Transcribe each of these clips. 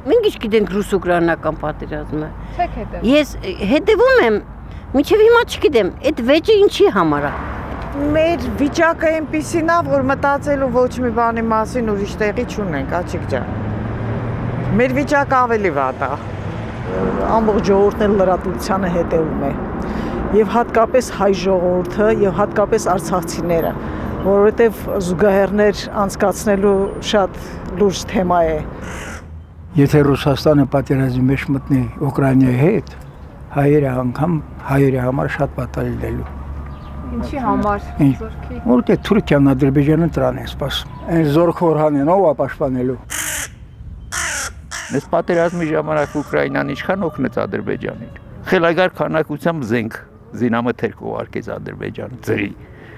մենք ինչ գիտենք ռուս-ուկրաինական պատերազմը։ Չեք հետևում։ Ես հետևում եմ, մինչև հիմա չգիտեմ, այդ վեճը ինչի համար է։ Մեր վիճակը այնպիսին է, որ մտածելու ոչ մի բանի մասին ուրիշ տեղի չունենք, Աչիկ ջան։ Մեր վիճակը ավելի վատ է։ Ամբողջ ժողովուրդն էլ լրատվությանը հետևում է։ Եվ հատկապես հայ ժողովուրդը եւ հատկապես արցախցիները, որովհետեւ զուգահեռներ անցկացնելու շատ լուրջ թեմա է։ Եթե Ռուսաստանը պատերազմի մեջ մտնի Ուկրաինայի հետ, հայերի համար շատ պատահել լինելու։ Ինչի համար զորքի։ Որտե Թուրքիան, Ադրբեջանը տրան են սպասում։ Այն զորքորհանն ով է պաշտպանելու։ Այս պատերազմի ժամանակ Ուկրաինան ինչքան օգնեց Ադրբեջանին։ Խելագար քանակությամբ զենք զինամթերք ուղարկեց Ադրբեջանը ծրի։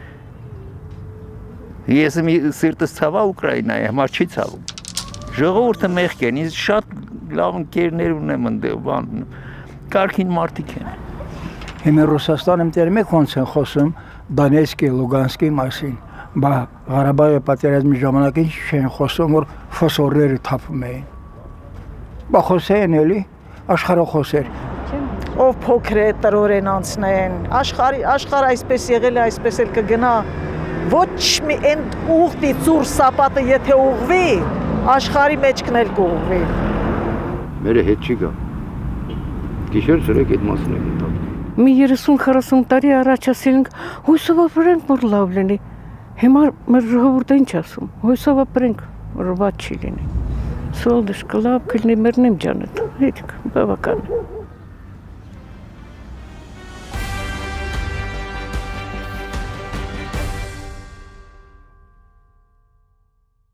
Ես մի սիրտս ցավա Ուկրաինայի համար չի ցավում։ Ժողովուրդը մեղք են, ինձ շատ լավ ընկերներ ունեմ ընդդեմ, կարգին մարդիկ են։ Հիմա Ռուսաստանում դեռ մեկ ոնց են խոսում Դոնեցկի, Լուգանսկի մասին, բա Ղարաբաղի պատերազմի ժամանակ ինչ չեն խոսում, որ ֆոսորները թափում էին։ Բա խոսեն էլի, աշխարհախոսեր։ Ով փոքր է տրորեն անցնեն, աշխարհ այսպես եղել է, այսպես էլ կգնա։ Ոչ մի այն ուղտի ծուր սապատը եթե ուղվի, աշխարհի մեջքն էլ կուղվի։ Մերը հետ չի գա։ Գիշեր ցերեկ այդ մասն է գտա։ Մի 30-40 տարի առաջ ասենք հույսով ապրենք, որ լավ լինի։ Հիմա մեր ժողովուրդը ինչ ասում։ Հույսով ապրենք, որ վատ չի լինի։ Սոլդышко լավ կլինի մերնեմ ջանդ։ Հետք բավական է։